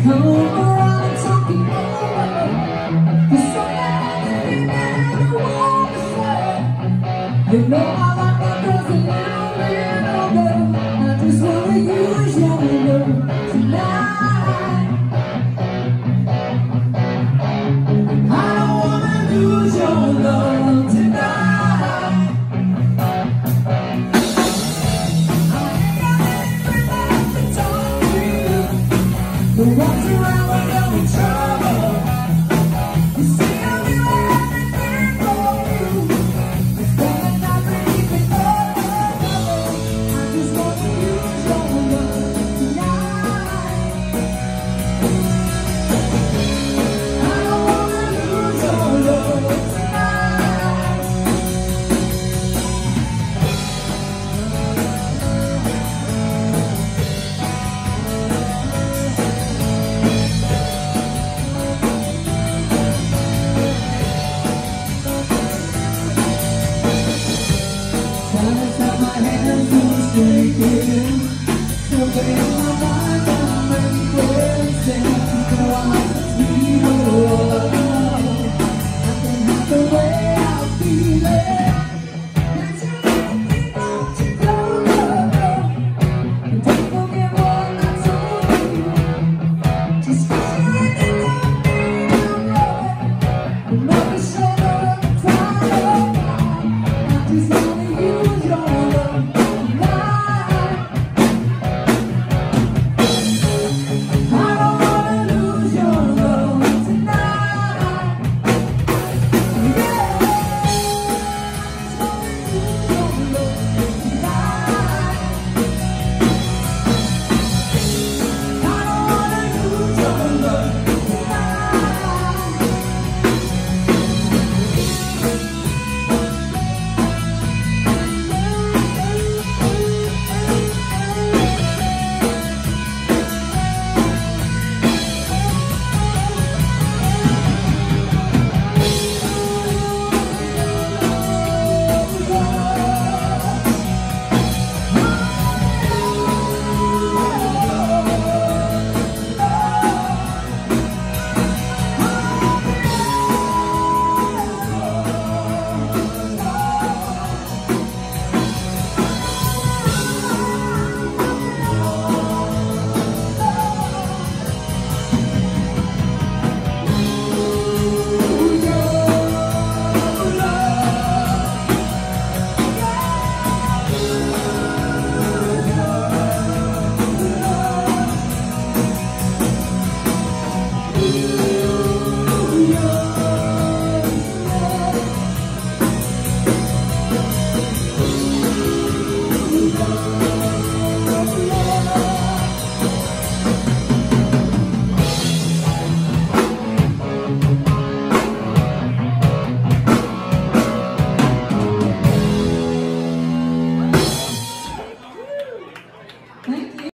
come around talking over. There's something you never want to say. You know I like my girls a little bit older. I just wanna use your love tonight. I don't wanna lose your love tonight. The ones around will never try.